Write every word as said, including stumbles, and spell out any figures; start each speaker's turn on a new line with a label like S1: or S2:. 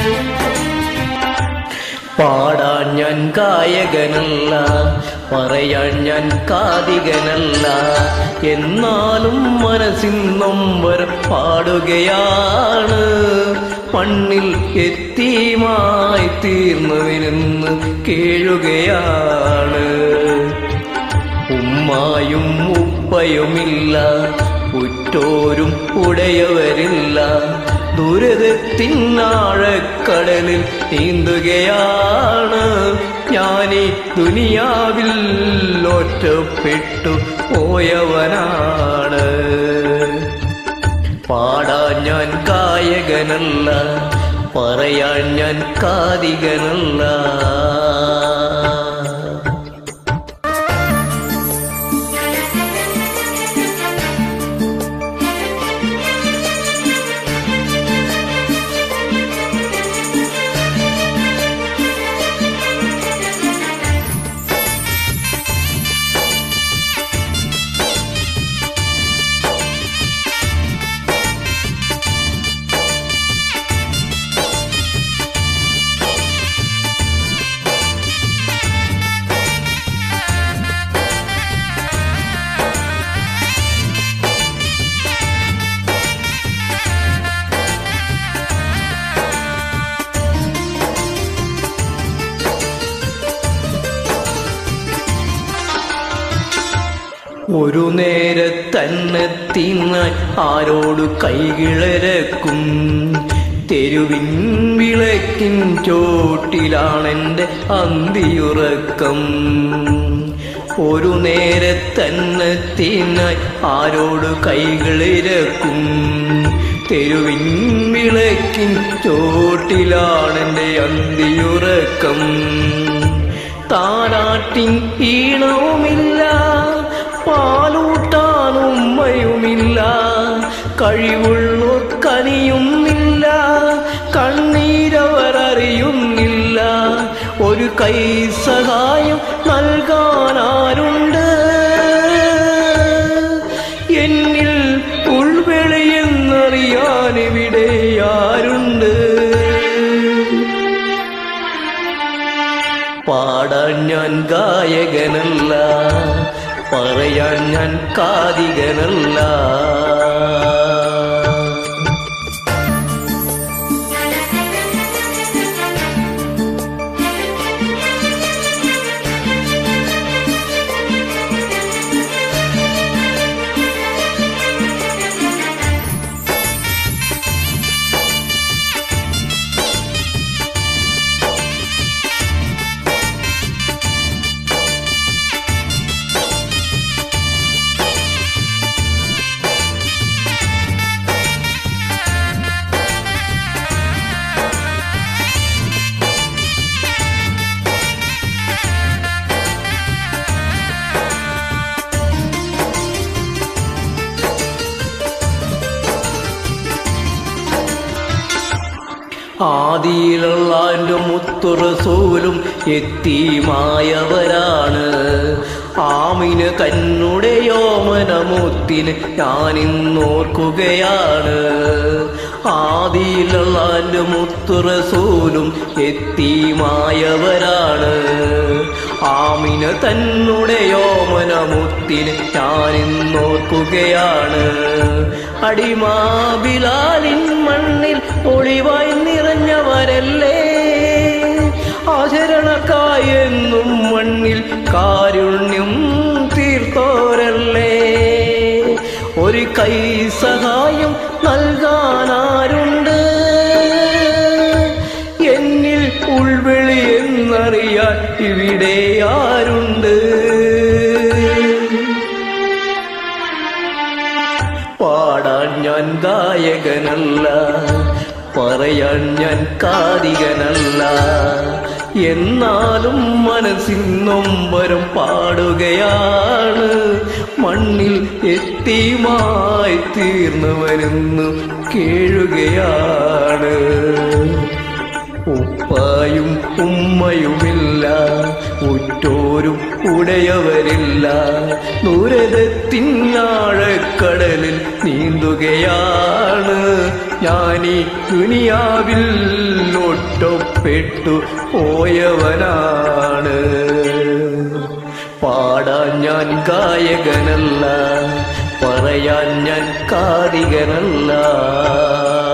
S1: പാടാൻ ഞാൻ ഗായകനല്ല, പറയാൻ ഞാൻ കാതികനല്ല, എന്നാലും മനസ്സിന്നും വരെ പാടുകയാണ്. മണ്ണിൽ എത്തിയുമായി തീർന്നവനെന്ന് കേഴുകയാണ്. ഉമ്മായും ഉപ്പയുമില്ല, ഉറ്റോരും ഉടയവരില്ല, ദുരിതത്തിനാഴക്കടലിൽ നീന്തുകയാണ്. ഞാനീ ദുനിയാവിൽ ഒറ്റപ്പെട്ടു പോയവനാണ്. പാടാൻ ഞാൻ ഗായകനല്ല, പറയാൻ ഞാൻ കാതികനല്ല. ഒരു നേരത്തന്നെ തിന്നാൻ ആരോട് കൈകിളരക്കും. തെരുവിൻ വിളക്കിൻ ചോട്ടിലാണെൻ്റെ അന്തിയുറക്കം. ഒരു നേരത്തന്നെ തിന്നാൻ ആരോട് കൈകളിരക്കും. തെരുവിൻ വിളക്കിൻ ചോട്ടിലാണെൻ്റെ അന്തിയുറക്കം. താരാട്ടിൻ ഈണവുമില്ല, പാലൂട്ടാനുമ്മയുമില്ല, കഴിവുള്ളോർ കനിയുന്നില്ല, കണ്ണീരവരറിയുന്നില്ല. ഒരു കൈ സഹായം നൽകാനാരുണ്ട്? എന്നിൽ ഉൾവെളിയെന്നറിയാനിവിടെ ആരുണ്ട്? പാടാൻ ഞാൻ ഗായകനല്ല, പറയാൻ ഞാൻ കാതികനല്ല. ആദിയിലുള്ളാൻ്റെ മുത്തു റസൂലും യതീമായവരാണ്. ആമിന തന്നുടെ യോമനമുത്തിനെ ഞാനിന്നോർക്കുകയാണ്. ആദിയിലുള്ളാൻ്റെ മുത്തു റസൂലും യതീമായവരാണ്. ആമിന തന്നുടെ യോമനമുത്തിനെ ഞാനിന്നോർക്കുകയാണ്. അടിമാ ബിലാലിൻ മണ്ണിൽ ഒളിവായി നിറഞ്ഞവരല്ലേ, ആചരണക്കായെന്നും മണ്ണിൽ കാരുണ്യം തീർത്തോരല്ലേ. ഒരു കൈ സഹായം നൽകാനാരുണ്ട്? എന്നിൽ ഉൾവിളി എന്നറിയാൻ ഇവിടെ ആരുണ്ട്? പാടാൻ ഞാൻ ഗായകനല്ല, പറയാൻ ഞാൻ കാതികനല്ല, എന്നാലും മനസ്സിൻ നൊമ്പരം പാടുകയാണ്. മണ്ണിൽ എത്തിയുമായി തീർന്നവനെന്നു കേഴുകയാണ്. ഉപ്പായും ഉമ്മയുമില്ല, ഉറ്റോരും ഉടയവരില്ല, ദുരിതത്തിനാഴക്കടലിൽ നീന്തുകയാണ്. ഞാനീ ദുനിയാവിൽ നഷ്ടപ്പെട്ടു പോയവനാണ്. പാടാൻ ഞാൻ ഗായകനല്ല, പറയാൻ ഞാൻ കാതികനല്ല.